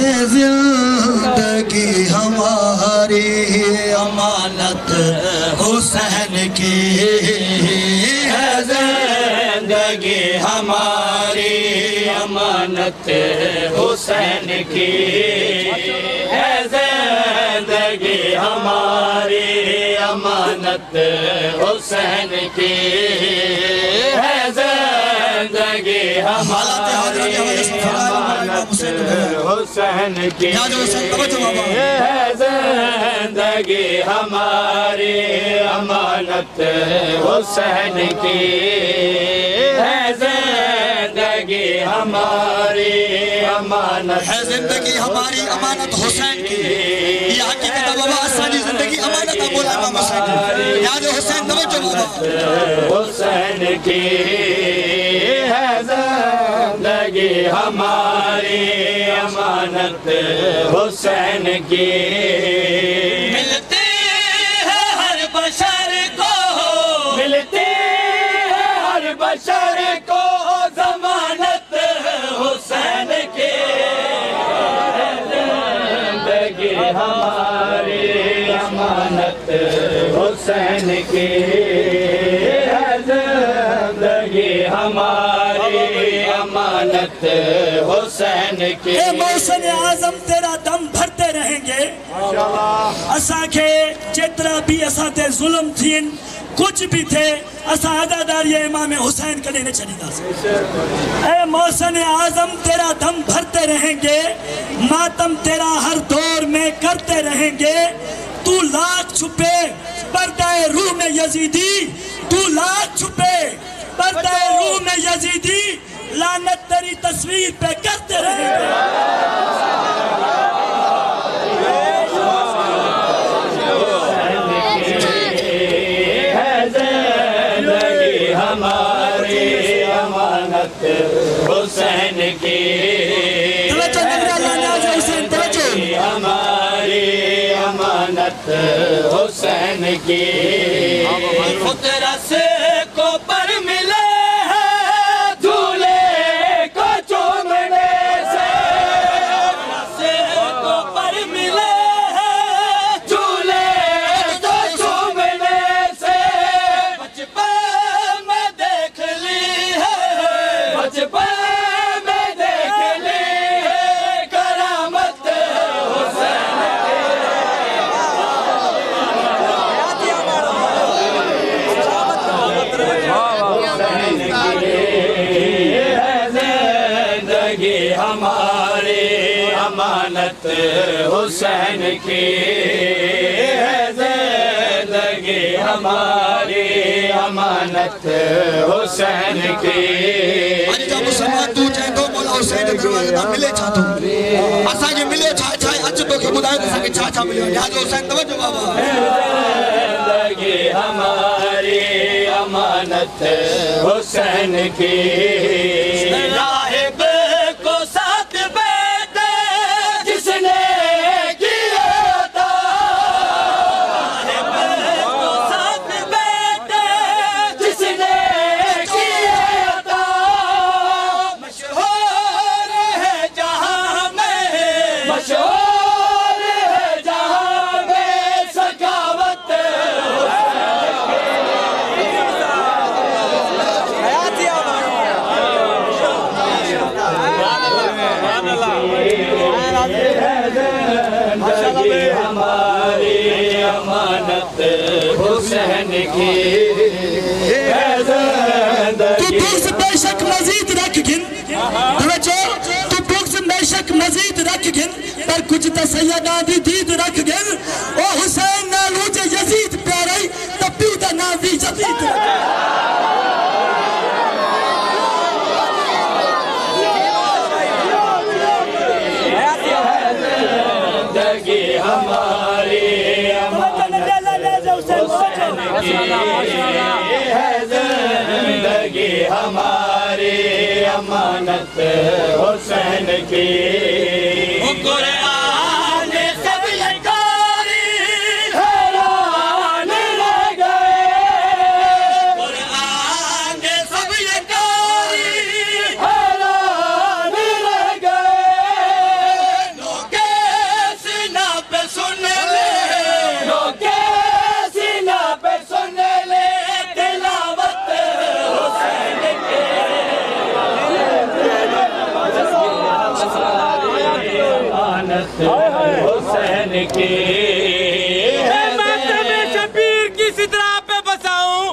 زندگی ہماری امانت حسین کی ہے زندگی ہماری امانت حسین کی ہے زندگی ہماری امانت حسین کی ہے زندگی ہماری امانت حسین کی ہے زندگی ہماری امانت حسین کی ہے زندگی ہماری امانت ہے زندگی ہماری امانت حسین کی یہ حقیقت بابا آسانی زندگی امانت مولا امام حسین یاد حسین توجہ بابا حسین کی ہے زندگی ہماری امانت حسین کی ملتے ہیں ہر بشر کو ملتے ہیں ہر بشر کو ضمانت حسین کی زندگی ہماری امانت حسین کی ہے زندگی ہماری امانت حسین کی اے محسن اعظم تیرا دم بھرتے رہیں گے اساں کے جترا بھی اساں تے ظلم تھین کچھ بھی تھے اساں عزاداری امام حسین کنے نہ چلی دا سے اے محسن اعظم تیرا دم بھرتے رہیں گے ماتم تیرا ہر دور میں کرتے رہیں گے تو لاکھ چھپے پردہ روح میں یزیدی تو لاکھ چھپے پردہ روح میں یزیدی لعنت تیری تصویر پہ کرتے رہیں گے ہے زندگی ہماری امانت حسین کی ہماری امانت حسین کی خطرس کو پر ملے امانت حسین کی ہے زندگی ہماری امانت حسین کی آج جب مسلمان تو چاہے تو مولا حسین کروانا ملے چاہتوں اساں یہ ملے چھائے اچھ تو کہ بدائے تو سکے چھا ملے یاد حسین توجہ بابا زندگی ہماری امانت حسین کی راہب کو ساتھ ہماری امانت حسین کی ہے زندگی تو بغض بے شک مزید رکھ گن تو بغض بے شک مزید رکھ گن پر کچھ تا سیدہ دی دید رکھ گن او حسین نالو جے یزید پیارے تبی دا ناوی جدید ہماری زندگی ہماری امانت حسین کی قرآن سب لکاری حیران رہ گئے قرآن سب لکاری حیران رہ گئے अमानत हुसैन की। मैं मातम शबीर की सिदरा पे बसाऊं,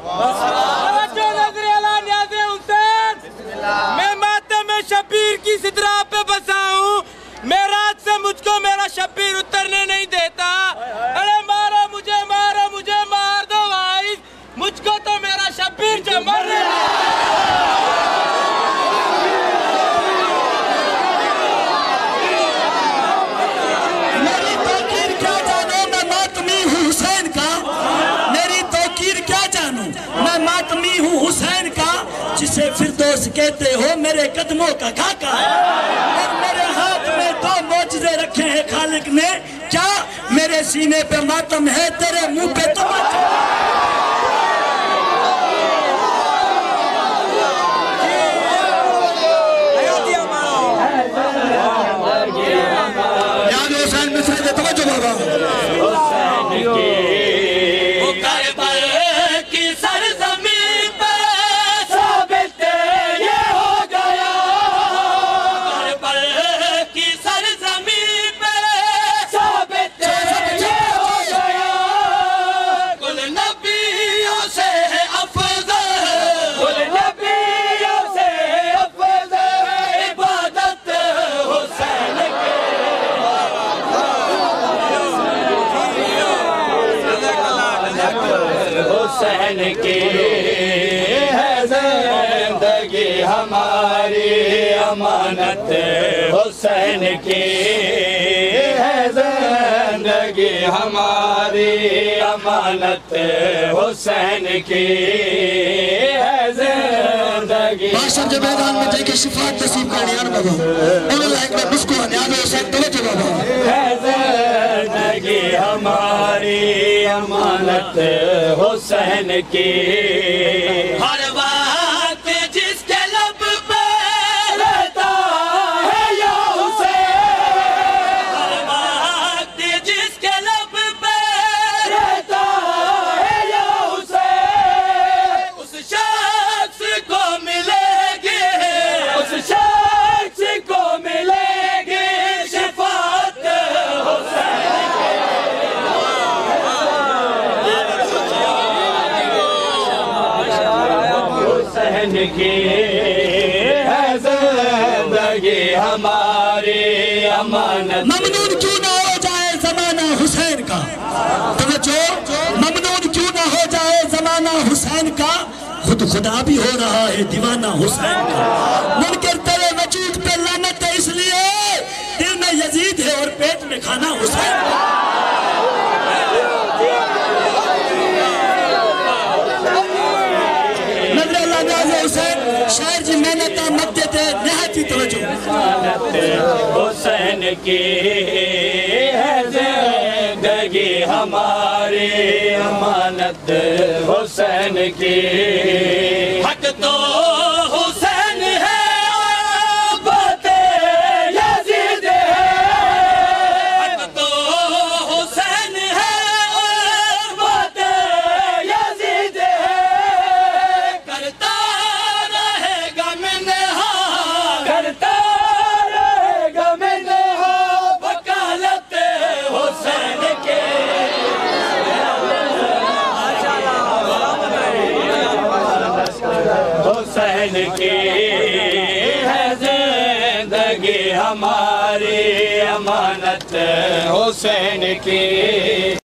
मैं मातम शबीर की सिदरा पे बसाऊं, मैं रात से मुझको मेरा शबीर उतरने नहीं देता। अरे मारो मुझे मार दो भाई, मुझको तो मेरा शबीर जो मरने मेरी तौकीर क्या जानूं मैं मातमी हूँ हुसैन का, मेरी तौकीर क्या जानूं मैं मातमी हूँ हुसैन का, जिसे फिरदौस कहते हो मेरे कदमों का खाका। और मेरे हाथ में दो मौजज़े रखे हैं खालिक ने, क्या मेरे सीने पे मातम है तेरे मुंह पे तमाचा। याद हुसैन मिस्र दे तवज्जो बाबा। हुसैन की है जिंदगी हमारी अमानत हुसैन की है जिंदगी हमारी अमानत हुसैन की है जिंदगी। बादशाह के मैदान में जाके शिफात नसीब करनी यार बाबा, उन्हें लाइक में मुस्कुराने याद हुसैन तवज्जो बाबा। है जिंदगी हमारी अमानत हुसैन की। हर बात जिसके लब पे रहता है या हुसैन, हर बात जिसके लब पे रहता है या हुसैन, उस शख्स को मिलेगी, उस शख्स को मिलेगी शिफात हुसैन की है जिंदगी हमारी अमानत। ममनून क्यों ना हो जाए जमाना हुसैन का, तवज्जो, ममनून क्यों ना हो जाए जमाना हुसैन का, खुद खुदा भी हो रहा है दीवाना हुसैन का। मुनकर तेरे वजूद पे लानत है इसलिए दिल में यजीद है और पेट में खाना हुसैन का। हुसैन शायर जी मेहनत मत देते निहायती तवज्जो। हुसैन की है जिंदगी हमारी अमानत हुसैन की। हक तो हुसैन है बातें यजीद है, हक तो हुसैन है बातें यजीद है, करता रहेगा वकालत हुसैन के। हुसैन की है जिंदगी हमारी अमानत हुसैन की।